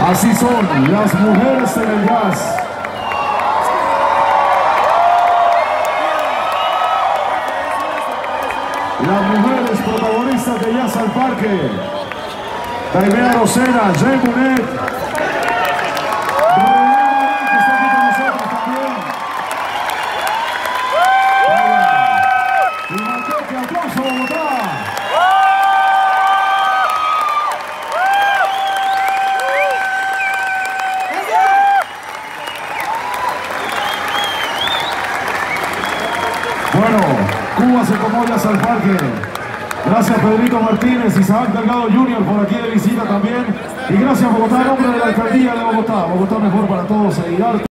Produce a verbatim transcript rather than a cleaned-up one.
Así son las mujeres en el jazz. Las mujeres protagonistas de Jazz al Parque. Taimea Rosera, Jay Munet, que está aquí con nosotros también. Y Manteque, aplauso, Bogotá. Bueno, Cuba se tomó Jazz al Parque. Gracias Pedrito Martínez, Isaac Delgado junior por aquí de visita también. Y gracias Bogotá, en nombre de la alcaldía de Bogotá. Bogotá mejor para todos.